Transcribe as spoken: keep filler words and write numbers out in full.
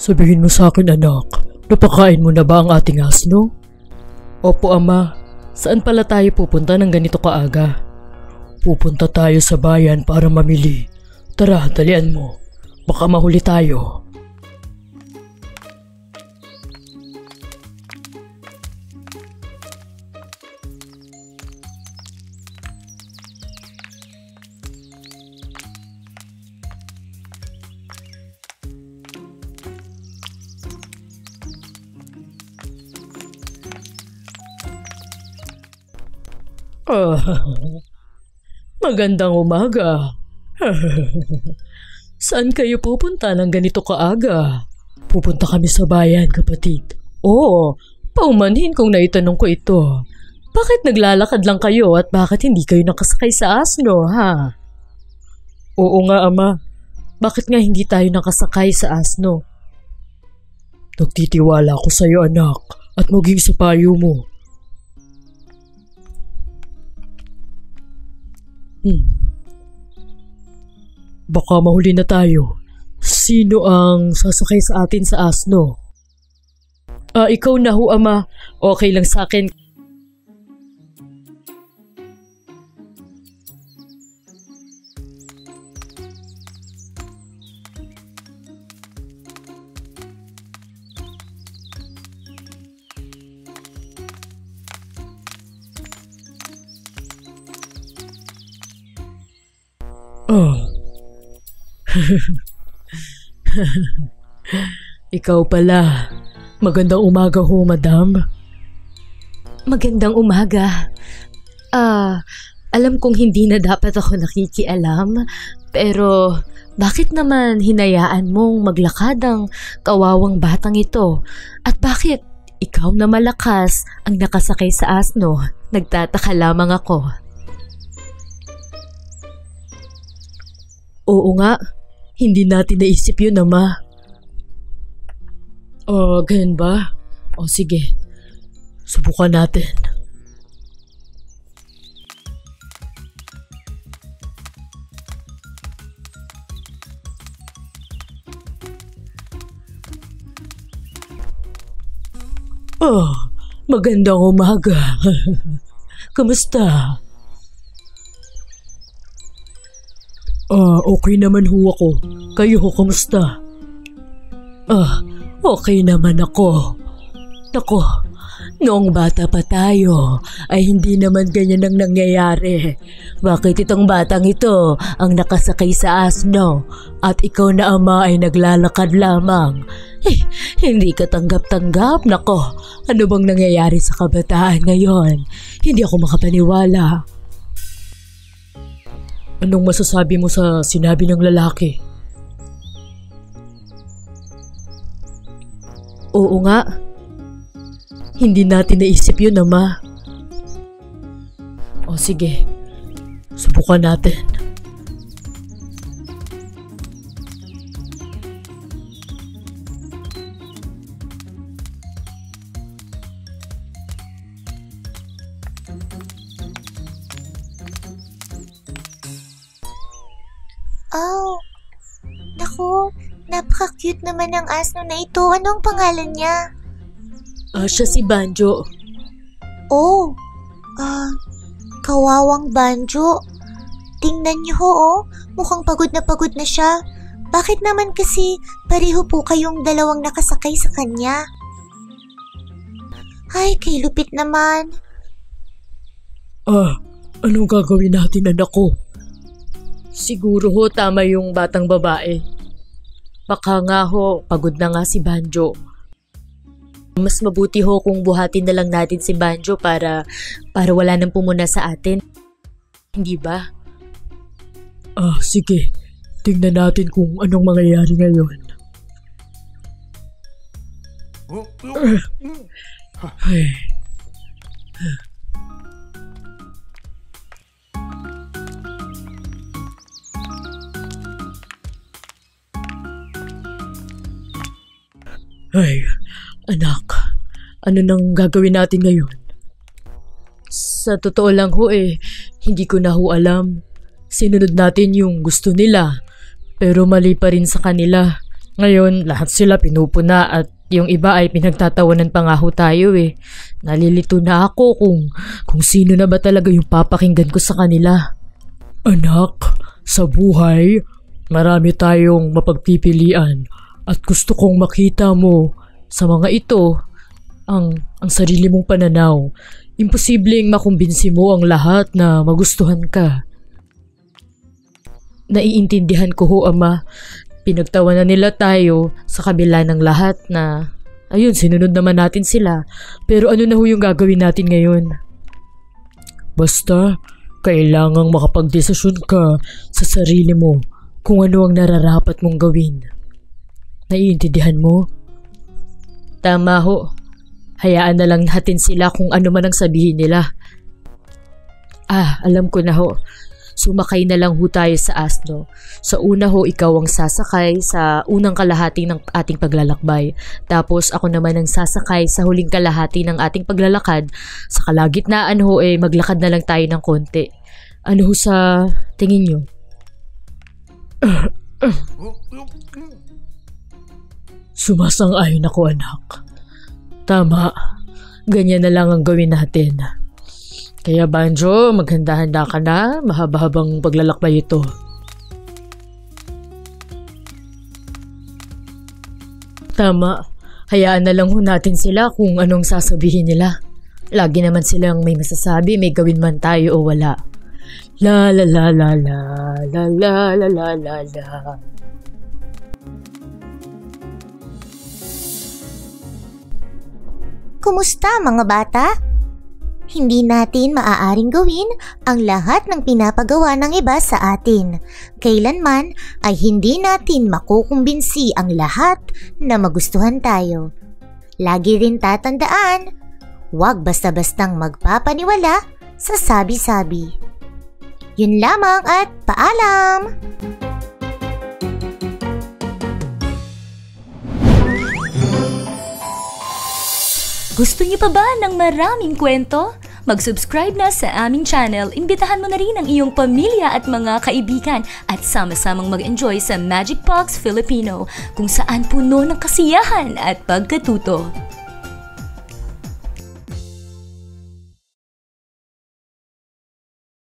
Sabihin mo sa akin, anak, napakain mo na ba ang ating asno? Opo, ama. Saan pala tayo pupunta ng ganito kaaga? Pupunta tayo sa bayan para mamili. Tara, dalian mo. Baka mahuli tayo. Ah, magandang umaga. Saan kayo pupunta ng ganito kaaga? Pupunta kami sa bayan, kapatid. Oo, paumanhin kung naitanong ko ito. Bakit naglalakad lang kayo at bakit hindi kayo nakasakay sa asno, ha? Oo nga, ama. Bakit nga hindi tayo nakasakay sa asno? Nagtitiwala ako sa iyo, anak, at maging sa payo mo. Hmm. Baka mahuli na tayo. Sino ang sasakay sa atin sa asno? Ah, ikaw na ho, ama. Okay lang sa akin. Oh. Ikaw pala. Magandang umaga ho, madam. Magandang umaga. Ah, uh, alam kong hindi na dapat ako nakikialam, pero bakit naman hinayaan mong maglakad ang kawawang batang ito? At bakit ikaw na malakas ang nakasakay sa asno? Nagtataka lamang ako. Oo nga, hindi natin naisip yun, ama. Ah, uh, ganun ba? O sige, subukan natin. Oh, magandang umaga. Kamusta? Ah, okay naman ho ako. Kayo ho, kamusta? Ah, okay naman ako. Nako, noong bata pa tayo, ay hindi naman ganyan ang nangyayari. Bakit itong batang ito ang nakasakay sa asno at ikaw na ama ay naglalakad lamang? Eh, hindi ka tanggap-tanggap. Nako, ano bang nangyayari sa kabataan ngayon? Hindi ako makapaniwala. Anong masasabi mo sa sinabi ng lalaki? Oo nga. Hindi natin naisip yun, ama. O sige, subukan natin. Oh, naku, napaka-cute naman ng asno na ito. Ano ang pangalan niya? Ah, uh, siya si Banjo. Oh, ah, uh, kawawang Banjo. Tingnan niyo ho, oh. Mukhang pagod na pagod na siya. Bakit naman kasi pareho po kayong dalawang nakasakay sa kanya? Ay, kay lupit naman. Ah, anong gagawin natin, anak ko? Siguro ho tama yung batang babae. Baka nga ho, pagod na nga si Banjo. Mas mabuti ho kung buhatin na lang natin si Banjo para, para wala nang pumuna sa atin. Hindi ba? Ah, sige. Tingnan natin kung anong mangyayari ngayon. Ay. Ay, anak, ano nang gagawin natin ngayon? Sa totoo lang ho eh, hindi ko na ho alam. Sinunod natin yung gusto nila, pero mali pa rin sa kanila. Ngayon, lahat sila pinupuna at yung iba ay pinagtatawanan pa nga ho tayo eh. Nalilito na ako kung, kung sino na ba talaga yung papakinggan ko sa kanila. Anak, sa buhay, marami tayong mapagpipilian at gusto kong makita mo sa mga ito ang, ang sarili mong pananaw. Imposibleng makumbinsi mo ang lahat na magustuhan ka. Naiintindihan ko ho, Ama. Pinagtawanan nila tayo sa kabila ng lahat na, ayun, sinunod naman natin sila. Pero ano na ho yung gagawin natin ngayon? Basta, kailangang makapagdesisyon ka sa sarili mo kung ano ang nararapat mong gawin. Naiintindihan mo? Tama ho. Hayaan na lang natin sila kung ano man ang sabihin nila. Ah, alam ko na ho. Sumakay na lang ho tayo sa Asno. Sa una ho, ikaw ang sasakay sa unang kalahati ng ating paglalakbay. Tapos ako naman ang sasakay sa huling kalahati ng ating paglalakad. Sa kalagitnaan ho, eh, maglakad na lang tayo ng konti. Ano ho sa tingin nyo? Sumasang-ayon ako, anak. Tama. Ganyan na lang ang gawin natin. Kaya Banjo, maghanda-handa ka na, mahaba-habang paglalakbay ito. Tama, hayaan na lang ho natin sila kung anong sasabihin nila. Lagi naman silang may masasabi, may gawin man tayo o wala. La la la la la la la la la la la. Kumusta mga bata? Hindi natin maaaring gawin ang lahat ng pinapagawa ng iba sa atin. Kailanman ay hindi natin makukumbinsi ang lahat na magustuhan tayo. Lagi rin tatandaan, huwag basta-bastang magpapaniwala sa sabi-sabi. Yun lamang at paalam! Gusto niyo pa ba ng maraming kwento? Mag-subscribe na sa aming channel, imbitahan mo na rin ang iyong pamilya at mga kaibigan at sama-samang mag-enjoy sa MagicBox Filipino kung saan puno ng kasiyahan at pagkatuto.